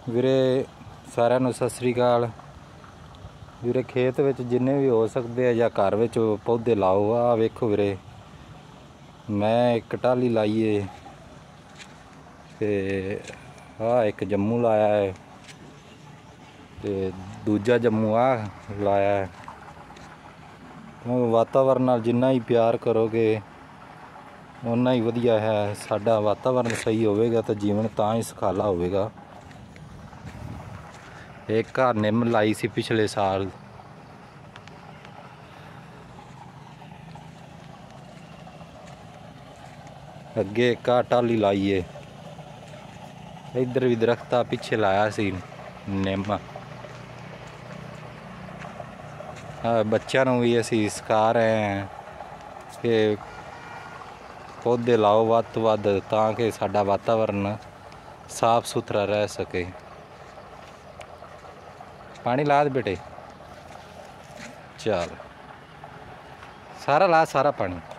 ਵੀਰੇ ਸਾਰਿਆਂ ਨੂੰ ਸਤਿ ਸ੍ਰੀ ਅਕਾਲ। ਵੀਰੇ ਖੇਤ ਵਿੱਚ ਜਿੰਨੇ ਵੀ ਹੋ ਸਕਦੇ ਆ ਜਾਂ ਘਰ ਵਿੱਚ ਪੌਦੇ ਲਾਓ। ਆ ਵੇਖੋ ਵੀਰੇ, ਮੈਂ ਇੱਕ ਟਾਹਲੀ ਲਾਈ ਏ ਤੇ ਆ ਇੱਕ ਜੰਮੂ ਲਾਇਆ ਹੈ ਤੇ ਦੂਜਾ ਜੰਮੂ ਆ ਲਾਇਆ ਹੈ। ਵਾਤਾਵਰਨ ਨਾਲ ਜਿੰਨਾ ਹੀ ਪਿਆਰ ਕਰੋਗੇ ਓਨਾ ਹੀ ਵਧੀਆ ਹੈ। ਸਾਡਾ ਵਾਤਾਵਰਨ ਸਹੀ ਹੋਵੇਗਾ ਤਾਂ ਜੀਵਨ ਤਾਂ ਹੀ ਸੁਖਾਲਾ ਹੋਵੇਗਾ। एक घर निम लाई सी पिछले साल, अगे एक टाली लाई है। इधर भी दरख्त पिछे लाया सी निम। बच्चों को भी असी सिखा रहे हैं कि पौधे लाओ वध तो वध ताकि साडा वातावरण साफ सुथरा रह सके। पानी ला दे बेटे, चल सारा ला सारा पानी।